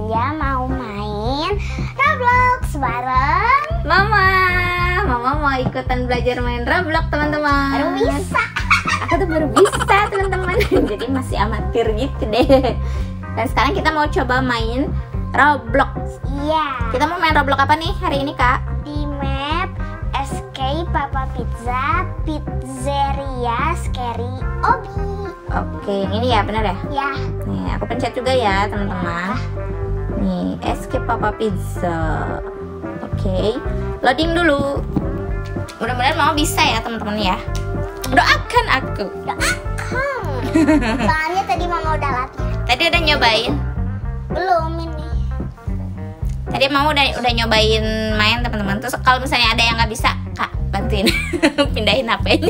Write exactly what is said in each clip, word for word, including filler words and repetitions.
Senja mau main Roblox bareng Mama. Mama mau ikutan belajar main Roblox, teman-teman. Baru bisa. Aku tuh baru bisa, teman-teman. Jadi masih amatir gitu deh. Dan sekarang kita mau coba main Roblox. Iya. Kita mau main Roblox apa nih hari ini, Kak? Di map Escape Papa Pizza Pizzeria Scary Obi. Oke, ini ya, benar ya? Ya. Nih, aku pencet juga ya, teman-teman. Nih, Escape Papa Pizza. Oke, loading dulu. Mudah-mudahan mau bisa ya, teman-teman ya. Doakan aku. Doakan. Soalnya tadi mama udah latihan. Tadi udah nyobain. Belum ini. Tadi mama udah udah nyobain main, teman-teman. Terus kalau misalnya ada yang nggak bisa, Kak, bantuin pindahin H P-nya.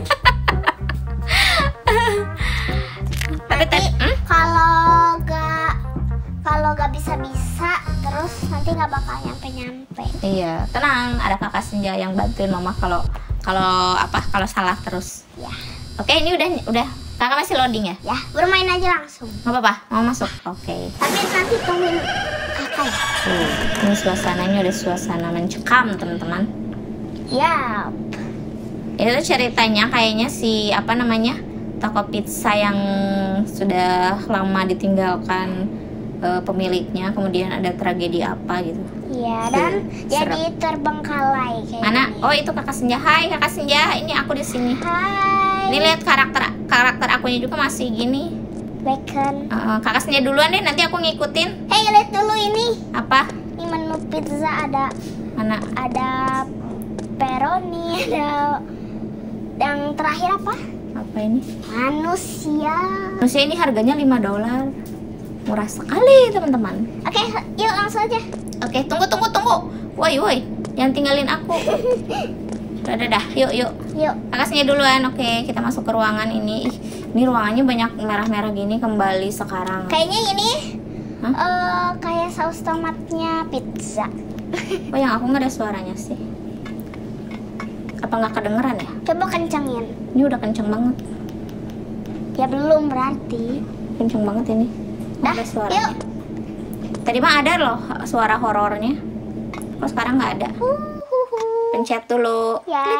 Tapi tadi hmm? kalau gak kalau gak bisa-bisa terus nanti nggak bakal nyampe-nyampe. Iya, tenang, ada Kakak Senja yang bantuin mama kalau kalau apa kalau salah terus. Ya. Oke, ini udah udah Kakak masih loading ya? Ya, bermain aja langsung. Nggak apa-apa, mau masuk. Oke. Tapi nanti tungguin kakak ya. Tuh, ini suasananya udah suasana mencekam, teman-teman. Ya. Itu ceritanya kayaknya si apa namanya toko pizza yang sudah lama ditinggalkan uh, pemiliknya, kemudian ada tragedi apa gitu. Iya, dan Tuh, jadi terbengkalai kayak Mana? gini. Oh, itu Kakak Senja. Hai Kakak Senja, ini aku di sini. Hai. Ini lihat karakter karakter akunya juga masih gini. Bacon. Uh, Kakak Senja duluan deh, nanti aku ngikutin. Hei, lihat dulu ini. Apa? Ini menu pizza ada Mana? ada pepperoni, ada yang terakhir apa? Apa ini? Manusia. Manusia ini harganya lima dolar. Murah sekali, teman-teman. Oke, yuk langsung aja. Oke, tunggu tunggu tunggu. Woi woi, jangan tinggalin aku. Udah dah, yuk yuk. Yuk. Kakaknya duluan. Oke, kita masuk ke ruangan ini. Ih, ini ruangannya banyak merah-merah gini kembali sekarang. Kayaknya ini Hah? eh, kayak saus tomatnya pizza. Oh, yang aku nggak ada suaranya sih. Apa nggak kedengeran ya? Coba kencengin. Ini udah kenceng banget. Ya belum berarti. Kenceng banget ini. Nggak Dah, ada suaranya. yuk. Tadi mah ada loh suara horornya. Kok sekarang nggak ada? Uhuhu. Pencet dulu. Ya.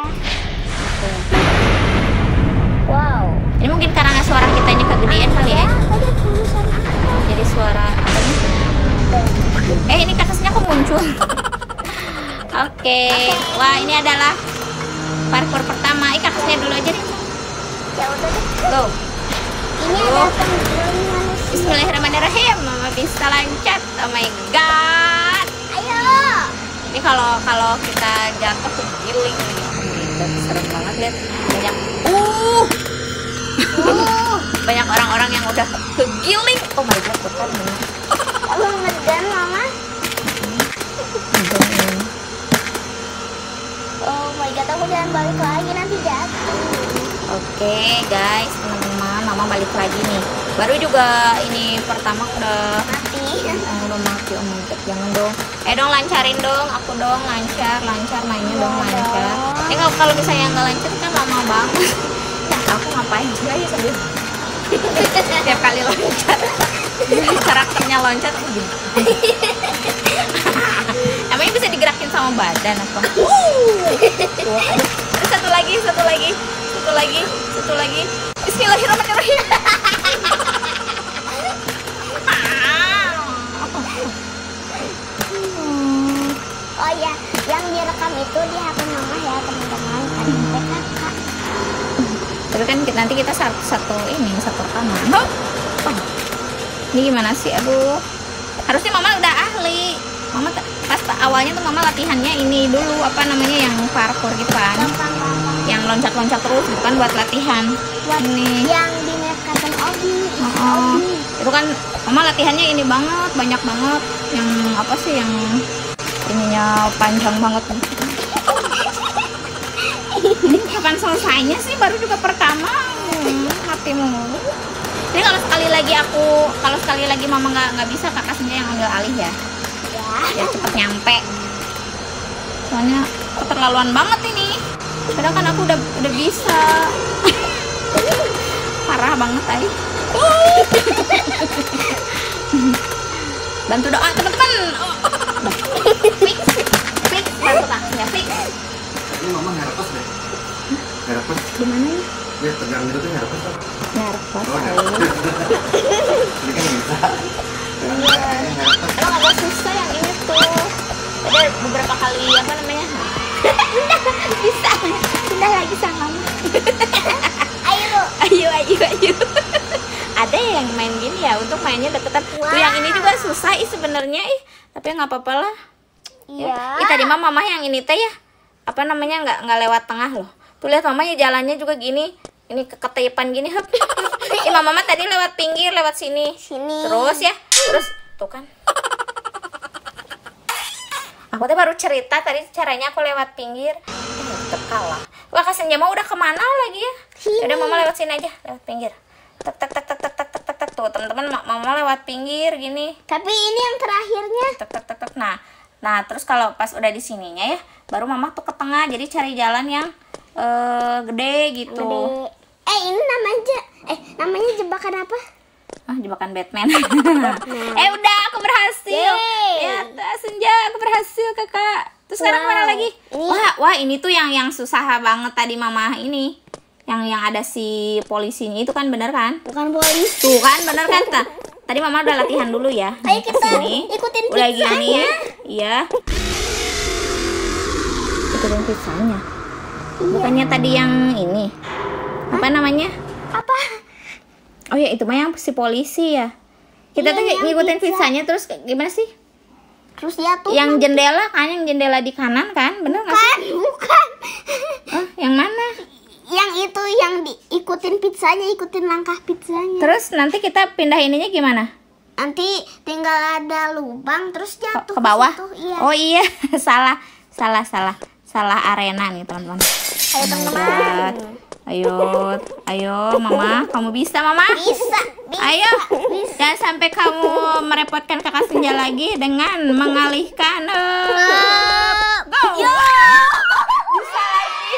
Wow. Ini mungkin karena suara kitanya kegedean kali ya. Tadi tulisan apa? Jadi suara apanya? Eh, ini kasusnya kok muncul? Oke. Wah, ini adalah parkour pertama. Ih, kasusnya dulu aja deh. Ya udah deh. Go. Ini Oh. ada penggiling manusia. Bismillahirrahmanirrahim. Mama bisa loncat. Oh my god. Ayo. Ini kalau kalau kita jatuh kegiling nih. Oh, serem banget lihat banyak. Uh. Uh. Banyak orang-orang yang udah kegiling. Oh my god, betul benar. Lu ngedan mama? Oh my god, aku jangan balik lagi nanti jatuh. Oke guys, teman-teman, mama balik lagi nih. Baru juga ini pertama udah Mati. oh, udah mati. Oh my god, jangan dong. Eh dong lancarin dong, aku dong lancar, lancar mainnya dong lancar. Ini kalau kalau misalnya nggak lancar kan lama banget. Ya, aku ngapain juga ya sambil tiap kali loncat. Karakternya loncat aku gini. Emangnya bisa digerakin sama badan atau? Tuh, aduh. Terus satu lagi, satu lagi, satu lagi, satu lagi. Bismillahirrahmanirrahim. Oh ya, yang direkam itu di H P mama ya teman-teman, kan H P kakak. Tapi kan kita- nanti kita satu, satu ini satu rekaman. Oh. Oh. Ini gimana sih? Aduh. Harusnya mama udah ahli. Mama t- pas t- awalnya tuh mama latihannya ini dulu apa namanya yang parkour gitu kan. Gampang-gampang. Yang loncat-loncat terus gitu kan buat latihan. Buat Ini. yang di map Cotton Obi, Oh, Obi. itu kan mama latihannya ini banget, banyak banget. Yang apa sih yang ininya panjang banget. Ini kapan selesainya sih? Baru juga pertama. Hmm, mati mulu. Jadi kalau sekali lagi aku, kalau sekali lagi mama nggak nggak bisa, kakak sendiri yang ambil alih ya, Ya. biar cepet nyampe. Soalnya keterlaluan banget ini. Padahal kan aku udah udah bisa. Parah banget tadi. Bantu doa teman-teman. Oh. Fix, fix, bantu kakinya fix. Ini mama herpes deh. Herpes. Gimana ya? Dia tegang gitu tuh herpes tuh. Nervous. Oh, herpes. Ini kan bisa. Emang agak susah yang ini tuh. Ada beberapa kali apa namanya? Bisa. Pindah lagi sama mama. Ayo. Ayo, ayo, ayo. Ada yang main gini ya, untuk mainnya deketan. Wow. Tuh yang ini juga susah ih sebenarnya ih, tapi nggak apa-apa lah. Iya. Ih tadi mah mama yang ini teh ya, apa namanya nggak nggak lewat tengah loh. Tuh lihat mamanya jalannya juga gini, ini keketipan gini. Hep. Ih mama mama tadi lewat pinggir, lewat sini. Sini. Terus ya, terus tuh kan. Aku tuh baru cerita tadi caranya aku lewat pinggir, eh, tetep kalah. Wah Kasenja mah udah kemana lagi ya? Sini. Udah mama lewat sini aja, lewat pinggir. Tak tak tak tak tak tak tak tak tak tuh teman-teman, mama lewat pinggir gini. Tapi ini yang terakhirnya. Tak tak tak tak. Nah, nah terus kalau pas udah di sininya ya, baru mama tuh ke tengah. Jadi cari jalan yang eh, gede gitu. Gede. Eh ini namanya eh namanya jebakan apa? Ah, jebakan Batman. Eh udah, aku berhasil. Yeay. Ya, Senja, aku berhasil kakak. Terus sekarang Wow. mana lagi? Ini- Wah, wah ini tuh yang yang susah banget tadi mama ini. Yang yang ada si polisinya itu kan bener kan? Bukan polisi. Tuh kan bener kan? Ta- Tadi mama udah latihan dulu ya. Ayo Nih, kita kesini. ikutin Udah pizzanya. gini. Iya. Ikutin pizzanya. Bukannya tadi yang ini. Apa namanya? Apa? Oh ya itu mah yang si polisi ya. Kita Iya, tuh yang ngikutin pizza. pizzanya terus kayak gimana sih? Terus dia tuh Yang jendela kan, yang jendela di kanan kan, bener nggak sih? bukan, bukan. Oh, yang mana? Yang itu yang diikutin pizzanya, ikutin langkah pizzanya. Terus nanti kita pindah ininya gimana? Nanti tinggal ada lubang terus Ke, jatuh ke bawah? situ. Iya. Oh iya, salah, salah, salah, salah arena nih teman-teman. Ayo Oh my teman-teman. God. Ayo, ayo, mama, kamu bisa, mama? Bisa, bisa. Ayo, jangan sampai kamu merepotkan kakak Senja lagi dengan mengalihkan. eh, Go! Yo. Bisa lagi.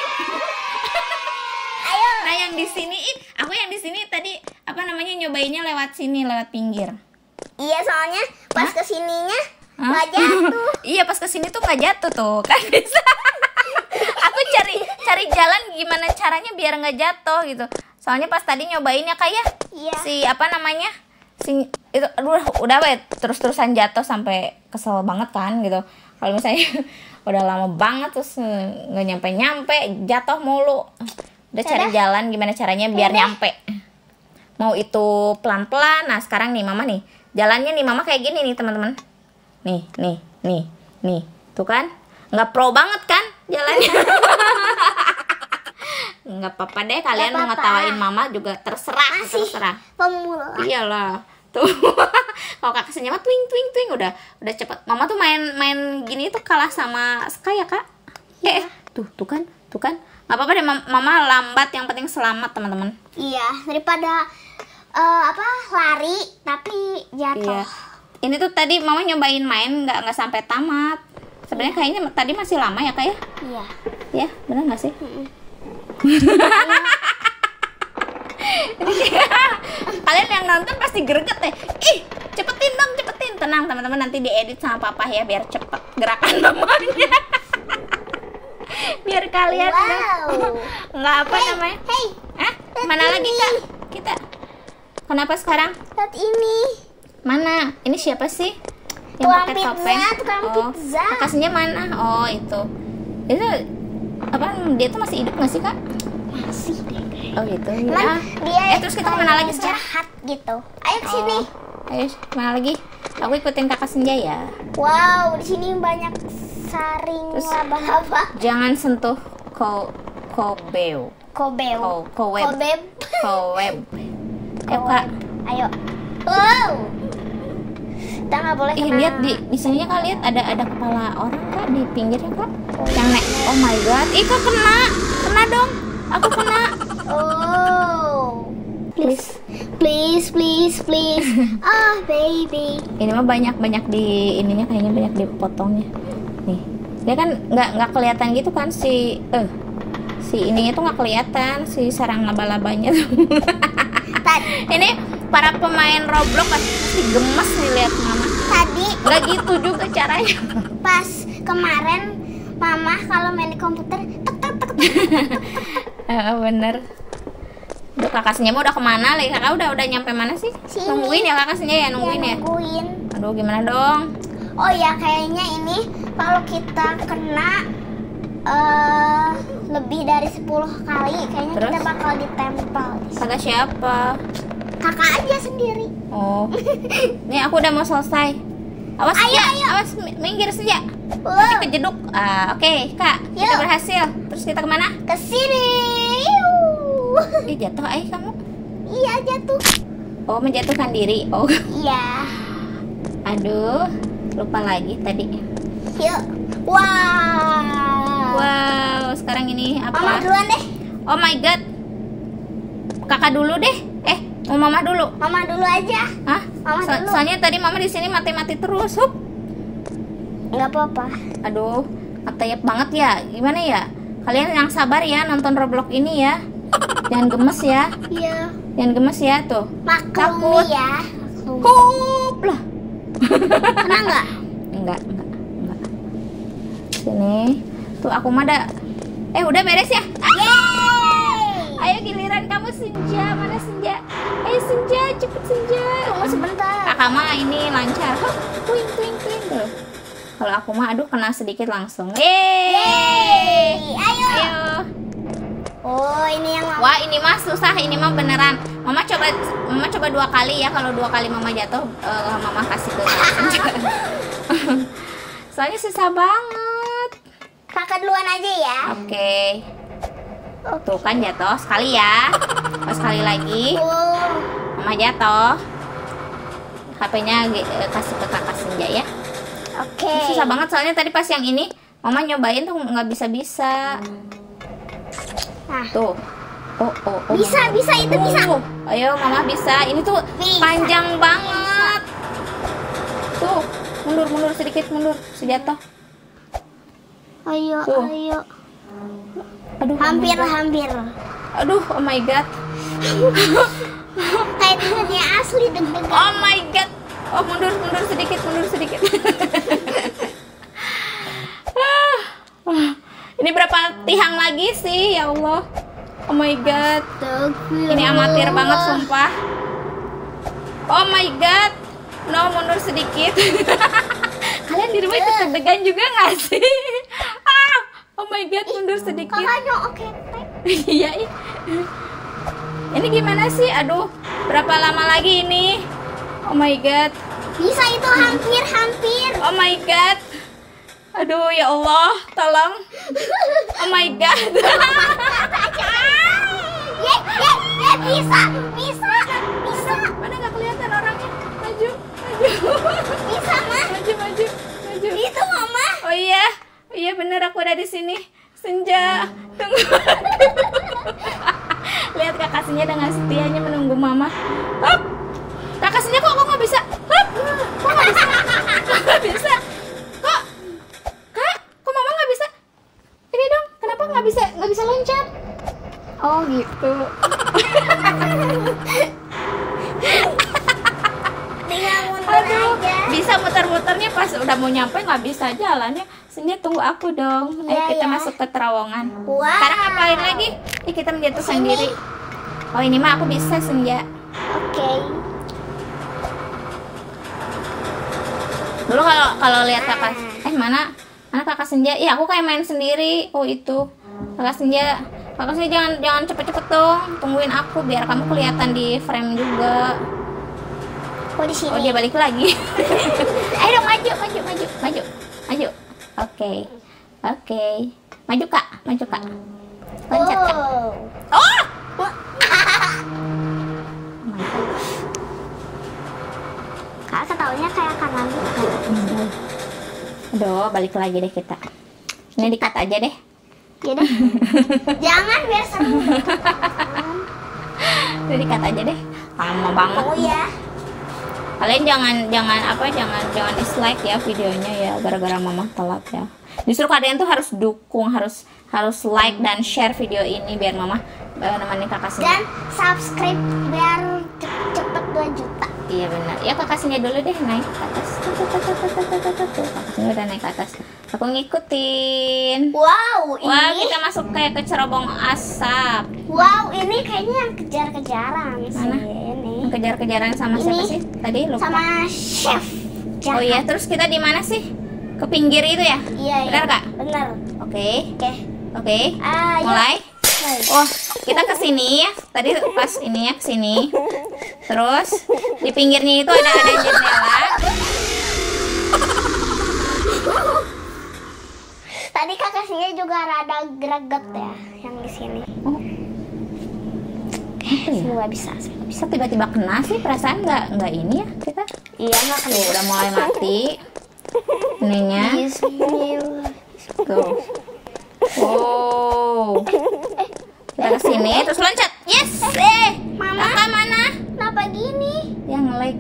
Ayo. Nah yang di sini, ih, aku yang di sini tadi apa namanya nyobainnya lewat sini, lewat pinggir. Iya soalnya pas Hah? kesininya Hah? nggak jatuh. Iya pas kesini tuh nggak jatuh tuh kan bisa. Aku cari cari jalan gimana caranya biar nggak jatuh gitu. Soalnya pas tadi nyobainnya kayak Iya. si apa namanya si itu aduh udah weh terus-terusan jatuh sampai kesel banget kan gitu. Kalau misalnya udah lama banget terus nggak nyampe-nyampe jatuh mulu. Udah cari Udah. jalan gimana caranya biar Udah. nyampe. Mau itu pelan-pelan. Nah sekarang nih mama nih jalannya nih mama kayak gini nih teman-teman. Nih nih nih nih tuh kan nggak pro banget kan jalannya. Nggak apa-apa deh kalian mau Nggak apa-apa. ngetawain mama juga terserah Masih terserah. pemula. Iyalah tuh. Kalau kakak Senja mah twing twing twing udah udah cepet. Mama tuh main main gini tuh kalah sama Sky ya kak. Eh, eh tuh tuh kan tuh kan nggak apa-apa deh mam- mama lambat yang penting selamat teman-teman. Iya, daripada eh, apa lari tapi jatuh. Iya. Ini tuh tadi mama nyobain main nggak nggak sampai tamat. Sebenarnya kayaknya tadi masih lama ya kak ya. Iya. Ya benar nggak sih? Kalian yang nonton pasti greget deh. Ih, cepetin dong, cepetin. Tenang teman-teman, nanti diedit sama papa ya biar cepet gerakan mamanya. Biar kalian Wow. nggak apa Hey, namanya? hey, Hah? lihat Mana lagi ini. kak? Kita. Kenapa sekarang? lihat ini. Mana? Ini siapa sih? Yang Tukang pakai pizza, topeng? tukang Oh, pizza. kakaknya mana? Oh itu. Itu apa? Dia tuh masih hidup nggak sih kak? Masih deh. Oh gitu. Cuman Ya. dia Eh terus kita kemana lagi sekarang? jahat gitu. Ayo ke sini. Oh, ayo kemana lagi? Aku ikutin kakak Senja ya. Wow, di sini banyak saring Terus- laba-laba. Jangan sentuh ko kobeu. Kobeu. Ko koweb. Kobeb. Koweb. Ayo kak. Ayo. Wow. Kita nggak boleh Ih kena. lihat di di sininya kak lihat ada ada kepala orang kak di pinggirnya kak. Yang nek. Oh my god. Ih kak kena. Kena dong. Aku kena. Oh. Please. Please, please, please. Ah, baby. Ini mah banyak banyak di ininya kayaknya banyak dipotongnya. Nih. Dia kan nggak nggak kelihatan gitu kan si eh si ininya tuh nggak kelihatan si sarang laba-labanya. Tadi Ini para pemain Roblox pasti gemes nih lihat mama. Tadi Nggak gitu juga caranya. pas kemarin mama kalau main di komputer tek tek tek tek. Eh, bener. Duh, kakak Senja mah udah kemana lagi? Kakak udah udah nyampe mana sih? Sini. Nungguin ya kakak Senja ya, nungguin ya. Nungguin. Aduh, gimana dong? Oh ya, kayaknya ini kalau kita kena eh lebih dari sepuluh kali kayaknya Terus? kita bakal ditempel. Kata siapa? Kakak aja sendiri. Oh. Nih aku udah mau selesai. Awas Ayo, Senja, ayo. awas mi- minggir Senja. Wow. Nanti kejeduk. Ah, oke, Kak. Kita Yuk. berhasil. Terus kita kemana? Kesini. Yuh. Ih, jatuh ay kamu. Iya jatuh. Oh, menjatuhkan diri. Oh. Iya. Aduh, lupa lagi tadi. Yuk. Wow. Wow, sekarang ini apa? Mama duluan deh. Oh my god. Kakak dulu deh. Eh, mau mama dulu. Mama dulu aja. Hah? Mama So- dulu. soalnya tadi mama di sini mati-mati terus. Hup. Nggak apa-apa. Aduh, atayap banget ya. Gimana ya? Kalian yang sabar ya nonton Roblox ini ya. Jangan gemes ya. Iya. Jangan gemes ya tuh. Maklumi Takut. ya. Hup lah. Kena nggak? Enggak, enggak, enggak. Sini. Tuh aku mah ada. Eh, udah beres ya? Yeay. Ayo giliran kamu Senja. Mana Senja? Ayo Senja, cepet Senja. Tunggu sebentar. Kakak mah ini lancar. Hup, twing twing twing tuh. Kalau aku mah aduh kena sedikit langsung. Yeay. Yeay. Ayo. Ayo. Oh, ini yang mama. Wah, ini mah susah, ini mah beneran. Mama coba Mama coba dua kali ya. Kalau dua kali Mama jatuh, eh, Mama kasih ke Senja. Soalnya susah banget. Kakak duluan aja ya. Oke. Tuh kan jatuh sekali ya. Pas sekali lagi Oh. Mama jatuh. H P-nya kasih ke kakak Senja ya. Oke. Susah banget soalnya tadi pas yang ini Mama nyobain tuh nggak bisa-bisa. Nah, Tuh. Oh, oh, oh. bisa, bisa itu bisa. Oh, ayo Mama bisa. Ini tuh Bisa. panjang banget. Tuh, mundur mundur sedikit mundur, si jatuh. Ayo, Tuh. ayo. Aduh, Hampir, oh my God. hampir. Aduh, oh my god. Kayak dunia asli deg-degan. Oh my god. Oh, mundur mundur sedikit, mundur sedikit. Ah, ah. Ini berapa tihang lagi sih, ya Allah. Oh my god. Ini amatir banget sumpah. Oh my god. No, mundur sedikit. Kalian di rumah ikut deg-degan juga nggak sih? Ah, oh my god, mundur sedikit. Kakaknya oke. Iya. ih. Ini gimana sih? Aduh, berapa lama lagi ini? Oh my god. Bisa itu hampir, hampir. Oh my god. Aduh, ya Allah, tolong. Oh my god. Ye, ye, ye, bisa, bisa, bisa, Mana nggak kelihatan orangnya? Maju, maju. bisa mah. Maju, maju, maju. Itu mama. Oh iya, oh iya bener aku ada di sini. Senja, tunggu. Lihat kakak Senja dengan setianya menunggu mama. Hop, kakak Senja kok kok nggak bisa? Hop, kok nggak bisa? Kok nggak bisa? Kok, kak, kok mama nggak bisa? Ini dong, kenapa nggak bisa nggak bisa loncat? Oh gitu. Tinggal mundur Aduh, aja. bisa muter-muternya pas udah mau nyampe nggak bisa jalannya. Senja tunggu aku dong. Ayo Iya, kita ya. masuk ke terowongan. Wow. Sekarang ngapain lagi? Ih, kita menjatuhkan Sini. diri. Oh ini mah aku bisa Senja. Oke. Dulu kalau kalau lihat kakak, eh mana mana kakak Senja? Iya aku kayak main sendiri. Oh itu kakak Senja. Kakak Senja jangan jangan cepet-cepet dong. Tungguin aku biar kamu kelihatan di frame juga. Oh di sini. Oh dia balik lagi. Ayo dong maju maju maju maju maju. Oke oke maju kak maju kak. Loncat kak. Oh. Oh. Wah. Oh my God. Kak ketaunya kayak kanan gitu. Aduh balik lagi deh kita. Ini dikat aja deh. Ya deh. Jangan biar seru. Ini dikat aja deh. Lama banget. Oh ya. Kalian jangan jangan apa jangan jangan dislike ya videonya ya gara-gara mama telat ya. Justru kalian tuh harus dukung, harus harus like dan share video ini biar mama uh, nemenin kakak Senja. Dan subscribe biar cepet dua juta. Iya benar. Ya kakak Senja dulu deh naik ke atas. Tuh, tuh, tuh, tuh, tuh, tuh, tuh, tuh, tuh. Kakak Senja udah naik ke atas. Aku ngikutin. Wow, Wah, ini kita masuk kayak ke cerobong asap. wow, ini kayaknya yang kejar-kejaran sih Mana? ini. Yang kejar-kejaran sama Ini. siapa sih? Tadi lupa. Sama chef. Oh iya, terus kita di mana sih? Ke pinggir itu ya? Iya, Benar, iya. Kak? Benar. Oke. Oke. Oke. Ayo. Mulai. Mulai. Oh, kita ke sini ya. Tadi pas ini ya ke sini. Terus di pinggirnya itu ada ada jendela. Tadi kakak Sia juga rada greget ya yang di sini. Oh. Apa ya? Semua bisa, semua bisa. Bisa tiba-tiba kena sih, perasaan nggak nggak ini ya kita. Iya, nggak Tuh, udah mulai mati. Ininya. Bismillah. Tuh. Oh. Kita ke sini terus loncat. Yes. Eh, Mama. kakak mana? Kenapa gini? Yang nge-lag.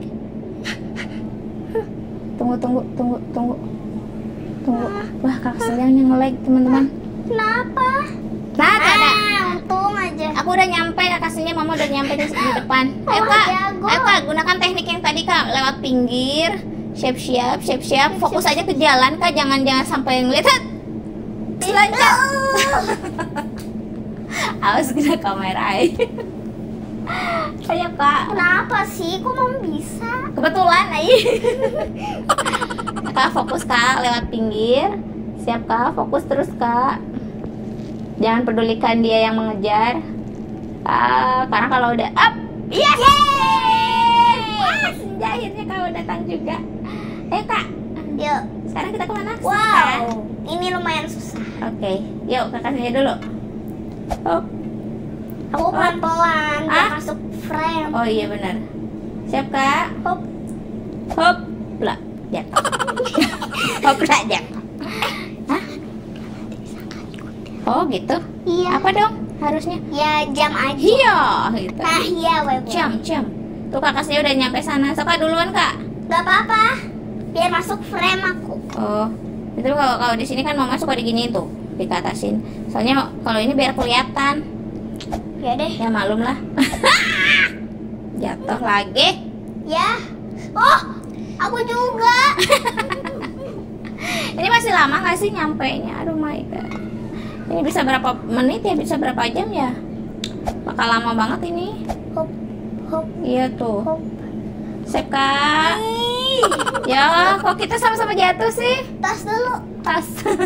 Tunggu, tunggu, tunggu, tunggu. Tunggu. Wah, kakak sedang yang nge-lag, teman-teman. Kenapa? Nah, tak ada. Ah, untung aja. Aku udah nyampe, kakak Senja, mama udah nyampe di, di depan. Ayo Mama kak, jago. ayo kak, gunakan teknik yang tadi kak, lewat pinggir, siap-siap, siap-siap, fokus aja ke jalan kak, jangan jangan sampai ngeliat. Loncat. Awas kena kamera. Ayo kak. Kenapa sih? Kok mau bisa? Kebetulan, ayo. Kak fokus kak, lewat pinggir, siap kak, fokus terus kak. Jangan pedulikan dia yang mengejar. Ah, karena kalau udah up, yes! Wah, Senja akhirnya kau datang juga. Ayo kak, Yuk. sekarang kita kemana? Wow, ini lumayan susah. Oke, yuk kakak Senja dulu. Hop. Aku pelan-pelan biar Ah? masuk frame. Oh iya benar. Siap kak. Hop. Hop, lah, jatuh. Hop, lah, jatuh. Hah? Oh gitu. Iya. Apa dong harusnya? Ya jam aja. Iya, gitu. Nah, iya, web. Jam, jam. Tuh kakak Senja udah nyampe sana. So kak duluan kak. Gak apa-apa. Biar masuk frame aku. Oh, itu kalau kalau di sini kan mama suka diginiin tuh, dikatasin. Soalnya kalau ini biar kelihatan. Ya deh. Ya malum lah. Jatuh lagi. Ya. Oh, aku juga. Ini masih lama nggak sih nyampe nya? Aduh my god. Ini bisa berapa menit ya? Bisa berapa jam ya? Bakal lama banget ini. Hop, hop, Iya tuh. hop. Sip kak. Ya, kok kita sama-sama jatuh sih? Tas dulu. Tas.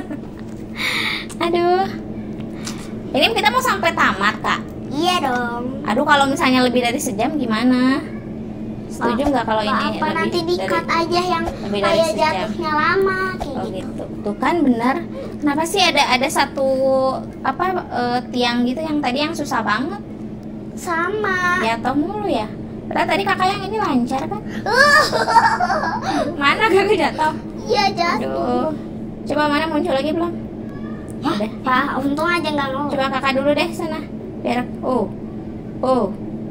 Aduh. Ini kita mau sampai tamat kak. Iya dong. Aduh, kalau misalnya lebih dari sejam gimana? Setuju nggak kalau ini apa lebih nanti di-cut dari- aja yang lebih dari kayak sejam. jatuhnya lama kayak Oh gitu. gitu. Tuh kan benar. Kenapa sih ada ada satu apa eh, tiang gitu yang tadi yang susah banget? Sama. Jatuh mulu ya. Padahal tadi kakak yang ini lancar kan? Mana kakak jatuh? Iya jatuh. Aduh. Coba mana muncul lagi belum? Udah. Wah, untung aja nggak ngeluh. Coba kakak dulu deh sana. Biar oh. Oh.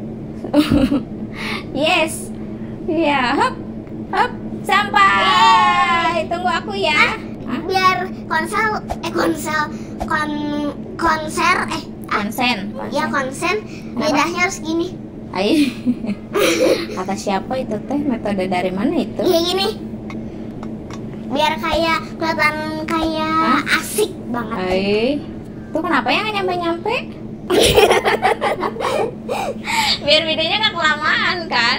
Yes. Ya, hop. Hop. Sampai. Tunggu aku ya. Hah? Biar konsel eh konsel kon konser eh Konsen. ya konsen lidahnya harus gini. Ayo. Kata siapa itu teh? Metode dari mana itu? Kayak gini. Biar kayak kelihatan kayak Hah? asik banget. Ayo. Tuh kenapa ya nggak nyampe-nyampe? Biar videonya nggak kelamaan kan?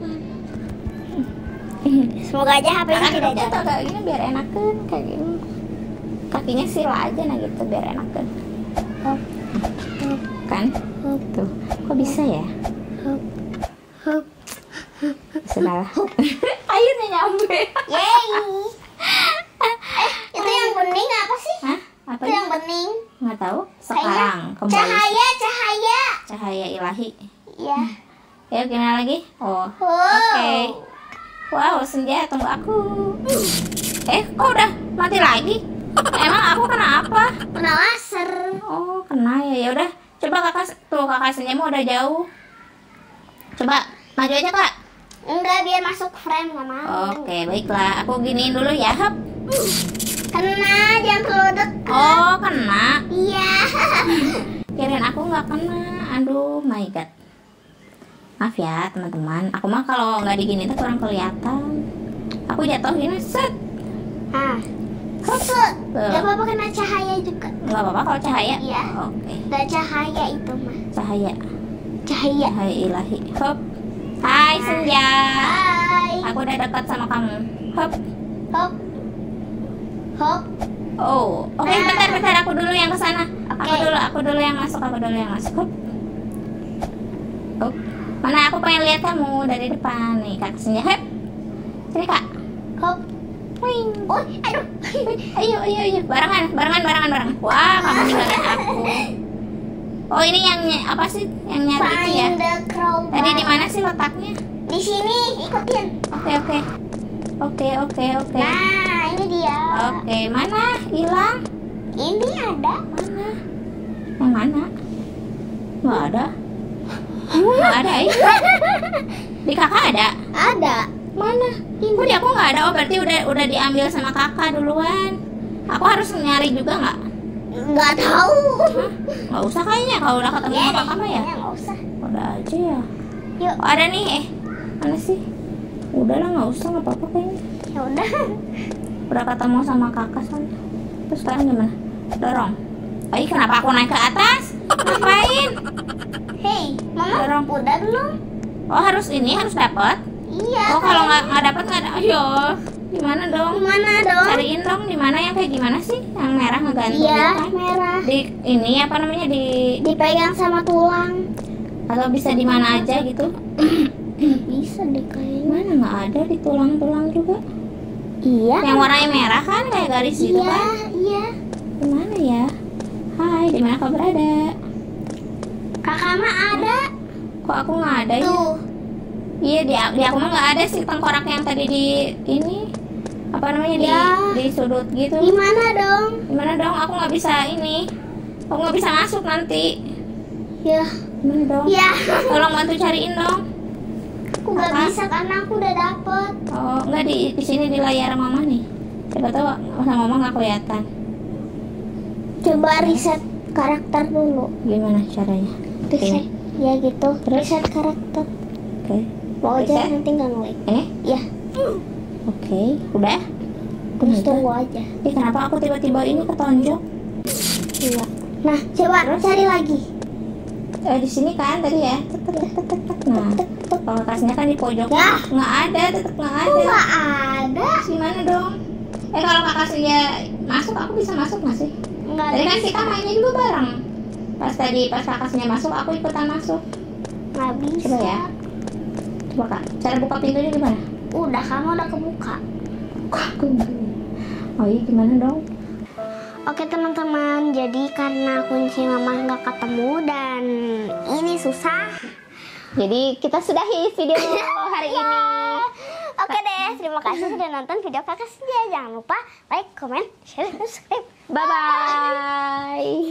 Semoga aja H P-nya Kan tidak jatuh jatuh. kayak gini biar enakan kayak gini. Kakinya sila aja nah gitu biar enakan. Hop, hop, Kan? hop, Tuh. Kok bisa ya? hop, hop. Salah. Akhirnya nyampe. Yeay. Eh, itu yang bening apa sih? Hah? Apa Itu yang ini? bening. Nggak tahu. Kayaknya Sekarang kembali Cahaya, cahaya. cahaya ilahi. Iya. Ya gimana lagi? Oh. Wow. Oke. Wow, Senja tunggu aku. Eh, kok udah mati lagi? Emang aku kena apa? Kena laser. Oh, kena ya. Ya udah, coba kakak tuh kakak Senja mau udah jauh. Coba maju aja kak. Enggak, biar masuk frame nggak mau. Oke, baiklah. Aku giniin dulu ya. Hap. Kena, jangan terlalu dekat. Oh, kena. Iya. Kirain aku nggak kena. Aduh, my god. Maaf ya teman-teman, aku mah kalau nggak digini tuh kurang kelihatan. Aku jatuhin set. Ah, Hop. set. Tuh. Gak apa-apa kena cahaya juga. Nggak apa-apa kalau cahaya. Iya. Oke. Gak cahaya itu mah. Cahaya. Cahaya. Cahaya ilahi. Hop. Hai Senja. Hai. Aku udah dekat sama kamu. Hop. Hop. Hop. Oh, oke Ah. bentar bentar aku dulu yang ke sana. Aku Oke. dulu aku dulu yang masuk, aku dulu yang masuk. Hop. Hop. Mana aku pengen lihat kamu dari depan nih Kak Senja. Hop. Sini Kak. Hop. Wing. Oh, aduh. Ayo ayo ayo barengan barengan barengan barengan. Wah kamu ninggalin aku. Oh ini yang ny- apa sih yang nyari itu ya? Find the crowbar. Tadi di mana sih letaknya? Di sini, ikutin. Oke oke oke oke oke. Nah, ini dia. Oke mana hilang? Ini ada. Mana? Yang mana? Nggak ada. Nggak ada ya? Di kakak ada? Ada. Mana? Kok di aku nggak ada? Oh berarti udah udah diambil sama kakak duluan. Aku harus nyari juga nggak? Nggak tahu. Hah? Nggak usah kayaknya kalau udah ketemu sama kakak mah ya. Kayaknya nggak usah. Udah aja ya. Yuk. Oh ada nih eh. Mana sih? Udah lah nggak usah nggak apa-apa kayaknya. Ya udah. Udah ketemu sama kakak soalnya. Terus sekarang gimana? Dorong. Ayo kenapa aku naik ke atas? Ngapain? Hei, mama Dorong. udah belum? Oh harus ini harus dapat. Iya. Oh kalau nggak nggak dapat nggak ada. Ayo. Gimana dong? Gimana dong? Cariin dong di mana yang kayak gimana sih? Yang merah ngegantung Iya, gitu kan? merah. Di ini apa namanya di Dipegang sama tulang. atau bisa di mana aja gitu? Bisa deh kayaknya. Mana nggak ada di tulang-tulang juga? Iya. Yang warnanya merah kan kayak garis gitu Iya, kan? iya. Di mana ya? Hai, di mana kau berada? Kakak mah ada. Kok aku nggak ada ya? Tuh. Iya di, di aku mah nggak ada sih tengkorak yang tadi di ini apa namanya di Ya. di sudut gitu. Gimana dong? Gimana dong? Aku nggak bisa ini. Aku nggak bisa masuk nanti. Ya. Gimana dong? Ya. Tolong bantu cariin dong. Aku gak Apa? bisa karena aku udah dapet. Oh nggak di di sini di layar mama nih. Siapa tahu sama mama nggak kelihatan. Coba riset karakter dulu. Gimana caranya? Riset. Ya gitu. Terus? Riset karakter. Oke. Mau aja Riset? nanti nggak ngelik. Eh? Ya. Oke. Udah. Terus Udah. tunggu aja. Eh kenapa aku tiba-tiba ini ketonjok? Iya. Nah, coba cari lagi. Eh di sini kan tadi ya. Tek, tek, tek, tek, tek. Nah, kalau kasnya kan di pojok. Ya. Nggak ada, tetap nggak Kok ada. nggak ada? Gimana dong? Eh kalau kakak Senja masuk, aku bisa masuk nggak sih? Nggak Tadi kan bisa. kita mainnya juga bareng. Pas tadi pas kakak Senja masuk, aku ikutan masuk. Nggak bisa. Coba ya. Coba kak, cara buka pintunya gimana? Udah, kamu udah kebuka. Oh iya gimana dong? Oke teman-teman, jadi karena kunci mama nggak ketemu dan ini susah. Jadi kita sudahi video hari ini. Oke deh, terima kasih sudah nonton video kakak Senja. Jangan lupa like, comment, share, dan subscribe. Bye bye.